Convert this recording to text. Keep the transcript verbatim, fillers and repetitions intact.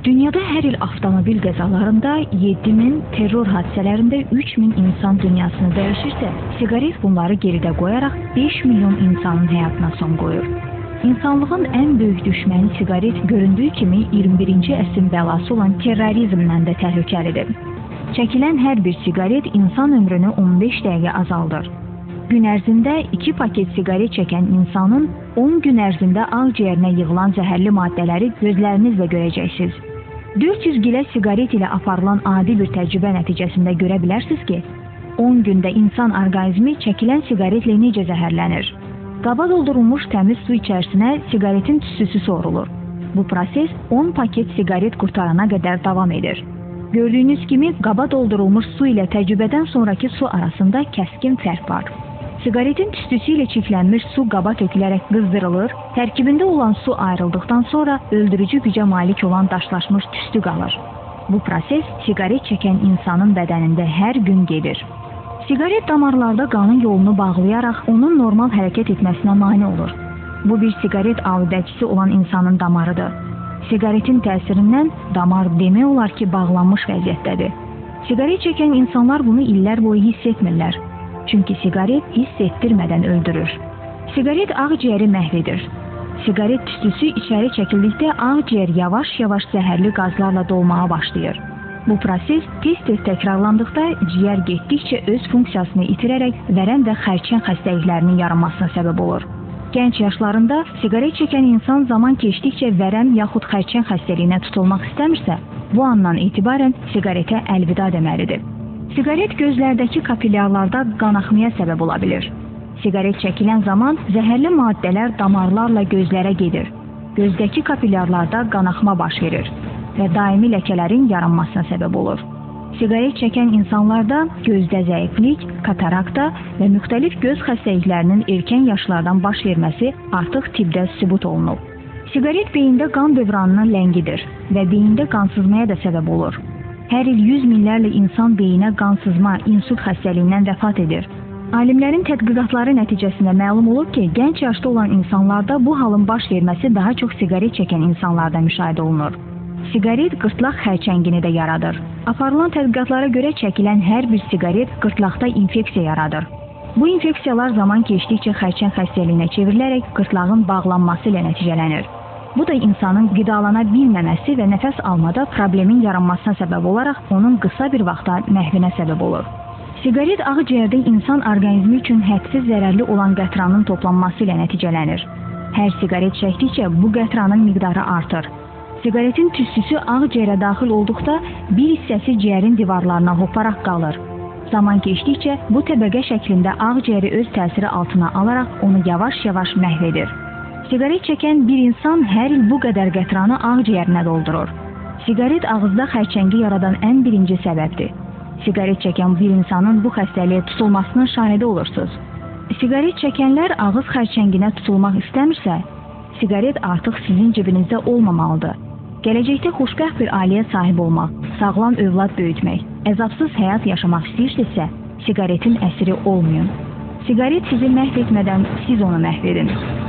Dünyada hər il avtomobil qəzalarında yeddi min, terror hadisələrində üç min insan dünyasını dəyişirsə, siqaret bunları geridə qoyaraq beş milyon insanın həyatına son qoyur. İnsanlığın ən böyük düşməni siqaret göründüyü kimi iyirmi birinci əsrin bəlası olan terrorizmlə də təhlükəlidir. Çəkilən hər bir siqaret insan ömrünü on beş dəqiqə azaldır. Gün ərzində iki paket siqaret çəkən insanın on gün ərzində ağciyərinə yığılan zəhərli maddələri gözlərinizlə görəcəksiniz. dörd yüz gilə siqaret ilə aparılan adi bir təcrübə nəticəsində görə bilərsiniz ki, on gündə insan orqanizmi çəkilən siqaretlə necə zəhərlənir. Qaba doldurulmuş təmiz su içərisinə siqaretin tüstüsü sorulur. Bu proses on paket siqaret qurtarana qədər davam edir. Gördüyünüz kimi qaba doldurulmuş su ilə təcrübədən sonraki su arasında kəskin fərq var. Siqaretin tüstüsü ilə çirklənmiş su qaba tökülərək qızdırılır, tərkibində olan su ayrıldıqdan sonra öldürücü gücə malik olan daşlaşmış tüstü qalır. Bu proses siqaret çəkən insanın bədənində hər gün gedir. Siqaret damarlarda qanın yolunu bağlayaraq onun normal hərəkət etməsinə mane olur. Bu bir siqaret aludəçisi olan insanın damarıdır. Siqaretin təsirindən damar demək olar ki, bağlanmış vəziyyətdədir. Siqaret çəkən insanlar bunu illər boyu hiss etmirlər. Çünki siqaret hiss etdirmədən öldürür. Siqaret ağciyəri məhv edir. Siqaret tüstüsü içəri çəkildikdə ağciyər yavaş-yavaş zəhərli qazlarla dolmağa başlayır. Bu proses tez-tez təkrarlandıqda ciyər getdikcə öz funksiyasını itirərək vərəm və xərçəng xəstəliklərinin yaranmasına səbəb olur. Gənc yaşlarında siqaret çəkən insan zaman keçdikcə vərəm yaxud xərçəng xəstəliyinə tutulmaq istəmirsə, bu andan etibarən siqaretə əlvida deməlidir. Siqaret gözlərdəki kapilyarlarda qan axmaya səbəb ola bilir. Siqaret çəkilən zaman zəhərli maddələr damarlarla gözlərə gedir. Gözdəki kapilyarlarda qan axma baş verir və daimi ləkələrin yaranmasına səbəb olur. Siqaret çəkən insanlarda gözdə zəiflik, katarakta və müxtəlif göz xəstəliklərinin erkən yaşlardan baş verməsi artıq tibbdə sübut olunub. Siqaret beyində qan dövranını ləngidir və beyində qansızmaya da səbəb olur. Hər il yüz minlərlə insan beyinə qansızma, insult xəstəliyindən vəfat edir. Alimlərin tədqiqatları nəticəsində məlum olub ki, gənc yaşda olan insanlarda bu halın baş verməsi daha çox siqaret çəkən insanlarda müşahidə olunur. Siqaret qırtlaq xərçəngini də yaradır. Aparılan tədqiqatlara görə çəkilən hər bir siqaret qırtlaqda infeksiya yaradır. Bu infeksiyalar zaman keçdikcə xərçəng xəstəliyinə çevrilərək qırtlağın bağlanması ilə nəticələnir. Bu da insanın qidalana bilməməsi və nəfəs almada problemin yaranmasına səbəb olaraq onun qısa bir vaxtda məhvinə səbəb olur. Siqaret ağciyərdə insan orqanizmi üçün hədsiz zərərli olan qətranın toplanması ilə nəticələnir. Hər siqaret çəkdikcə bu qətranın miqdarı artır. Siqaretin tüstüsü ağciyərə daxil olduqda bir hissəsi ciyərin divarlarına hoparaq qalır. Zaman keçdikcə bu təbəqə şəklində ağciyəri öz təsiri altına alaraq onu yavaş-yavaş məhv edir. Siqaret çəkən bir insan hər il bu qədər qətranı ağciyərinə doldurur. Siqaret ağızda xərçəngi yaradan ən birinci səbəbdir. Siqaret çəkən bir insanın bu xəstəliyə tutulmasının şahidi olursunuz. Siqaret çəkənlər ağız xərçənginə tutulmaq istəmirsə, siqaret artıq sizin cibinizdə olmamalıdır. Gələcəkdə xoşbəxt bir ailəyə sahib olmaq, sağlam övlad böyütmək, əzabsız həyat yaşamaq istəyirsinizsə, siqaretin əsiri olmayın. Siqaret sizi məhv etmədən siz onu məhv edin.